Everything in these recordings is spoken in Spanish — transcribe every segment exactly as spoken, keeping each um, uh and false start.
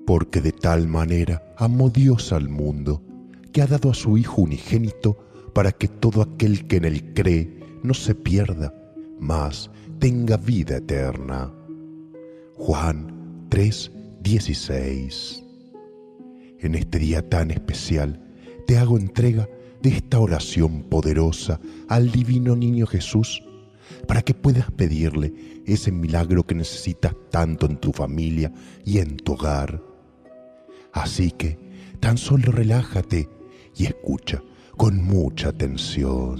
Porque de tal manera amó Dios al mundo, que ha dado a su Hijo unigénito, para que todo aquel que en él cree no se pierda, mas tenga vida eterna. Juan tres, dieciséis. En este día tan especial, te hago entrega de esta oración poderosa al divino niño Jesús, para que puedas pedirle ese milagro que necesitas tanto en tu familia y en tu hogar. Así que tan solo relájate y escucha con mucha atención.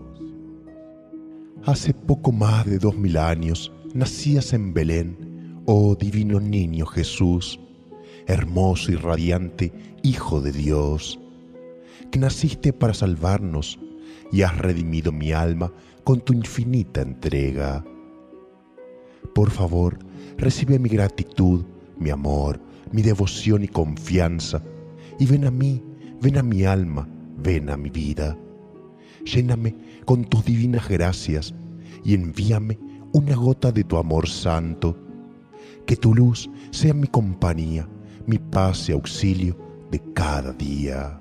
Hace poco más de dos mil años nacías en Belén, oh divino niño Jesús, hermoso y radiante Hijo de Dios, que naciste para salvarnos y has redimido mi alma con tu infinita entrega. Por favor, recibe mi gratitud, mi amor, mi devoción y confianza, y ven a mí, ven a mi alma, ven a mi vida. Lléname con tus divinas gracias y envíame una gota de tu amor santo. Que tu luz sea mi compañía, mi paz y auxilio de cada día.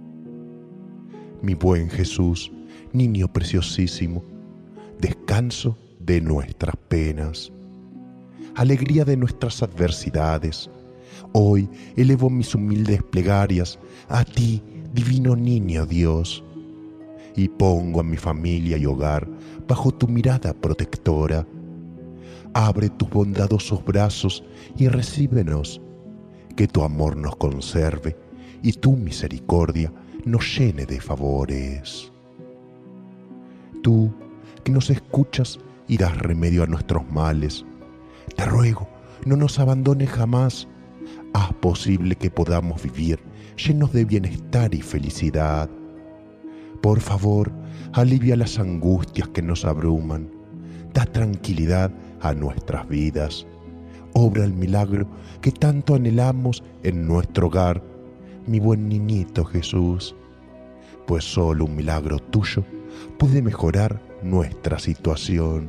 Mi buen Jesús, niño preciosísimo, descanso de nuestras penas, alegría de nuestras adversidades, hoy elevo mis humildes plegarias a ti, divino niño Dios, y pongo a mi familia y hogar bajo tu mirada protectora. Abre tus bondadosos brazos y recíbenos, que tu amor nos conserve y tu misericordia nos llene de favores. Tú, que nos escuchas y das remedio a nuestros males, te ruego, no nos abandones jamás. Haz posible que podamos vivir llenos de bienestar y felicidad. Por favor, alivia las angustias que nos abruman. Da tranquilidad a nuestras vidas. Obra el milagro que tanto anhelamos en nuestro hogar, mi buen niñito Jesús, pues solo un milagro tuyo puede mejorar nuestra situación.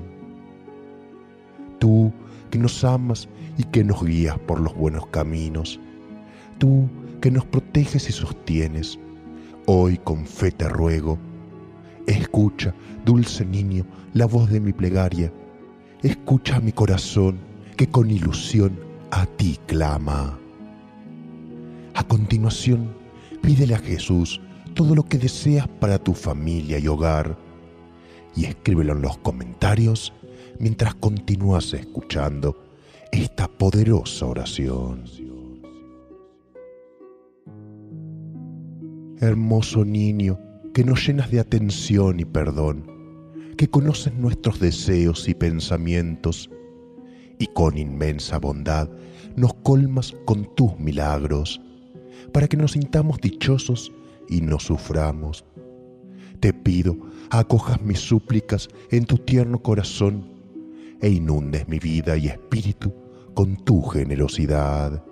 Tú, que nos amas y que nos guías por los buenos caminos, tú que nos proteges y sostienes, hoy con fe te ruego, escucha, dulce niño, la voz de mi plegaria, escucha mi corazón que con ilusión a ti clama. A continuación, pídele a Jesús todo lo que deseas para tu familia y hogar, y escríbelo en los comentarios mientras continúas escuchando esta poderosa oración. Hermoso niño, que nos llenas de atención y perdón, que conoces nuestros deseos y pensamientos, y con inmensa bondad nos colmas con tus milagros, para que nos sintamos dichosos y no suframos. Te pido, acojas mis súplicas en tu tierno corazón e inundes mi vida y espíritu con tu generosidad.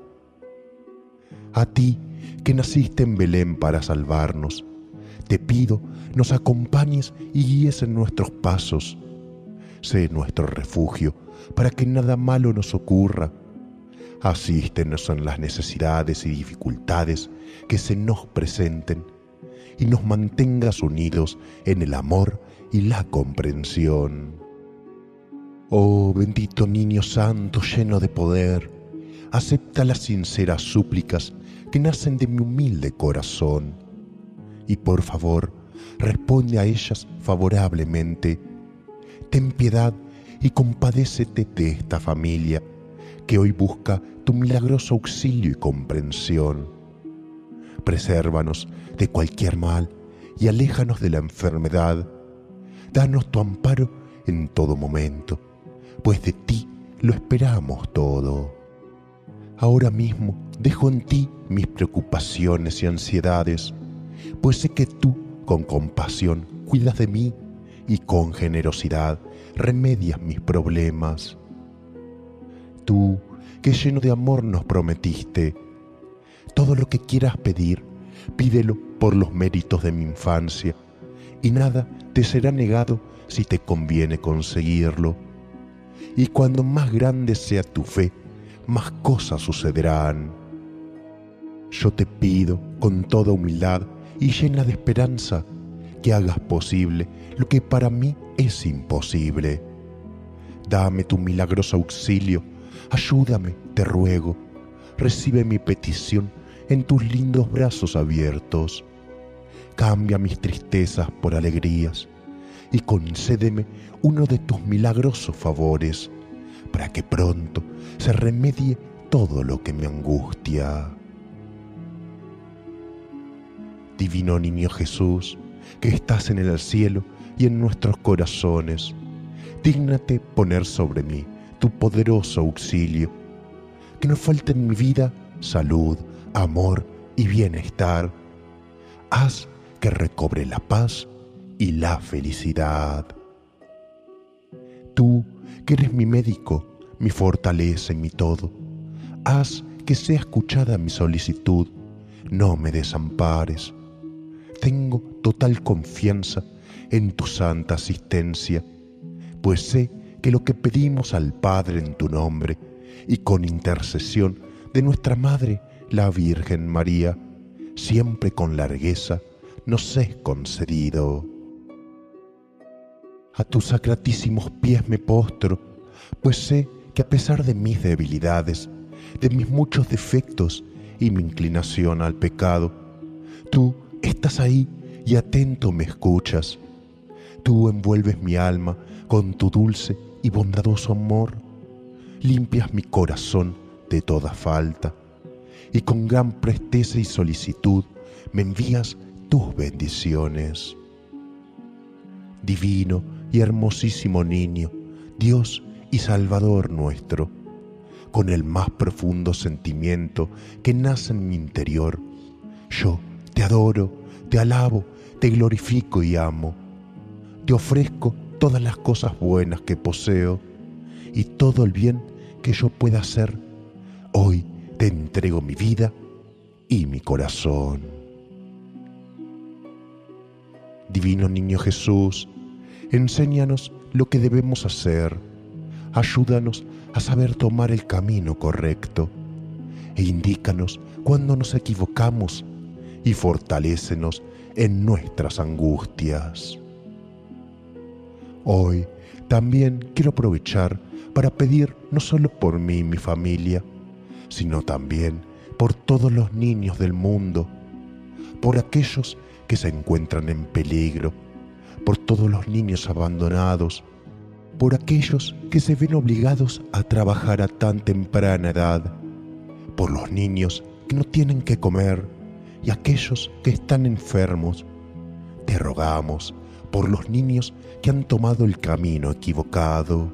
A ti, que naciste en Belén para salvarnos, te pido, nos acompañes y guíes en nuestros pasos. Sé nuestro refugio para que nada malo nos ocurra. Asístenos en las necesidades y dificultades que se nos presenten y nos mantengas unidos en el amor y la comprensión. Oh bendito niño santo lleno de poder, acepta las sinceras súplicas que nacen de mi humilde corazón y por favor responde a ellas favorablemente. Ten piedad y compadécete de esta familia que hoy busca tu milagroso auxilio y comprensión. Presérvanos de cualquier mal y aléjanos de la enfermedad. Danos tu amparo en todo momento, pues de ti lo esperamos todo. Ahora mismo dejo en ti mis preocupaciones y ansiedades, pues sé que tú, con compasión, cuidas de mí y con generosidad remedias mis problemas. Tú, que lleno de amor nos prometiste, todo lo que quieras pedir, pídelo por los méritos de mi infancia, y nada te será negado si te conviene conseguirlo. Y cuando más grande sea tu fe, más cosas sucederán. Yo te pido con toda humildad y llena de esperanza que hagas posible lo que para mí es imposible. Dame tu milagroso auxilio, ayúdame, te ruego. Recibe mi petición en tus lindos brazos abiertos. Cambia mis tristezas por alegrías y concédeme uno de tus milagrosos favores para que pronto se remedie todo lo que me angustia. Divino Niño Jesús, que estás en el cielo y en nuestros corazones, dígnate poner sobre mí tu poderoso auxilio, que no falte en mi vida salud, amor y bienestar. Haz que recobre la paz y la felicidad. Tú, que eres mi médico, mi fortaleza y mi todo, haz que sea escuchada mi solicitud, no me desampares. Tengo total confianza en tu santa asistencia, pues sé que lo que pedimos al Padre en tu nombre y con intercesión de nuestra Madre, la Virgen María, siempre con largueza nos es concedido. A tus sacratísimos pies me postro, pues sé que a pesar de mis debilidades, de mis muchos defectos y mi inclinación al pecado, tú estás ahí y atento me escuchas. Tú envuelves mi alma con tu dulce y bondadoso amor, limpias mi corazón de toda falta y con gran presteza y solicitud me envías tus bendiciones. Divino y hermosísimo niño, Dios y Salvador nuestro, con el más profundo sentimiento que nace en mi interior, yo te adoro, te alabo, te glorifico y amo. Te ofrezco todas las cosas buenas que poseo y todo el bien que yo pueda hacer. Hoy te entrego mi vida y mi corazón. Divino Niño Jesús, enséñanos lo que debemos hacer. Ayúdanos a saber tomar el camino correcto e indícanos cuando nos equivocamos y fortalécenos en nuestras angustias. Hoy también quiero aprovechar para pedir no solo por mí y mi familia, sino también por todos los niños del mundo, por aquellos que se encuentran en peligro, por todos los niños abandonados, por aquellos que se ven obligados a trabajar a tan temprana edad, por los niños que no tienen que comer y aquellos que están enfermos. Te rogamos por los niños que han tomado el camino equivocado.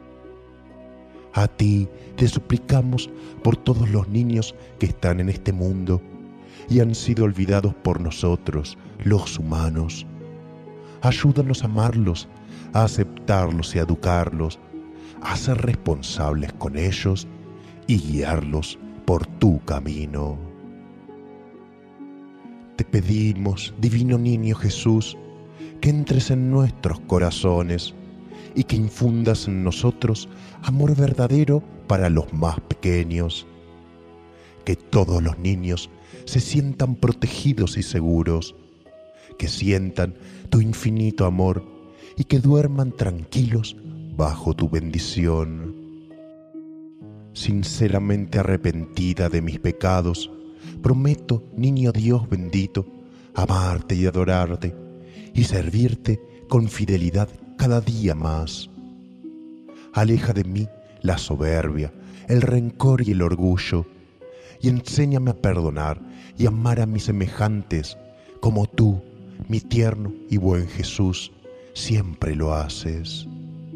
A ti te suplicamos por todos los niños que están en este mundo y han sido olvidados por nosotros, los humanos. Ayúdanos a amarlos, a aceptarlos y a educarlos, a ser responsables con ellos y guiarlos por tu camino. Te pedimos, Divino Niño Jesús, que entres en nuestros corazones y que infundas en nosotros amor verdadero para los más pequeños. Que todos los niños se sientan protegidos y seguros, que sientan tu infinito amor y que duerman tranquilos bajo tu bendición. Sinceramente arrepentida de mis pecados, prometo, Niño Dios bendito, amarte y adorarte y servirte con fidelidad cada día más. Aleja de mí la soberbia, el rencor y el orgullo, y enséñame a perdonar y amar a mis semejantes, como tú, mi tierno y buen Jesús, siempre lo haces.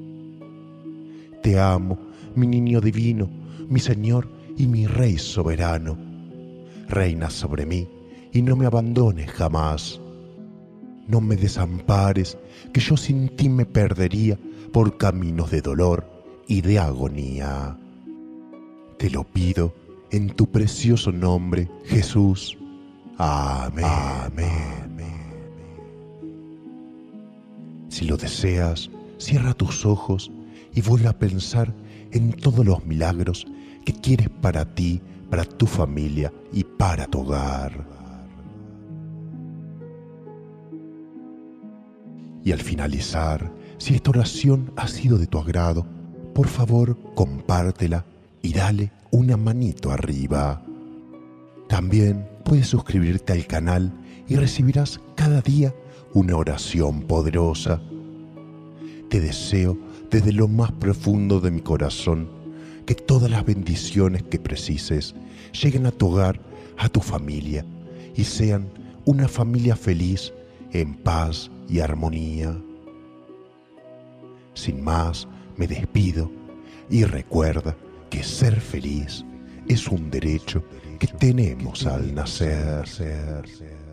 Te amo, mi niño divino, mi Señor y mi Rey soberano. Reina sobre mí y no me abandones jamás. No me desampares, que yo sin ti me perdería por caminos de dolor y de agonía. Te lo pido en tu precioso nombre, Jesús. Amén. Amén. Si lo deseas, cierra tus ojos y vuelve a pensar en todos los milagros que quieres para ti, para tu familia y para tu hogar. Y al finalizar, si esta oración ha sido de tu agrado, por favor compártela y dale una manito arriba. También puedes suscribirte al canal y recibirás cada día una oración poderosa. Te deseo desde lo más profundo de mi corazón que todas las bendiciones que precises lleguen a tu hogar, a tu familia y sean una familia feliz, en paz y armonía. Sin más, me despido y recuerda que ser feliz es un derecho que tenemos al nacer.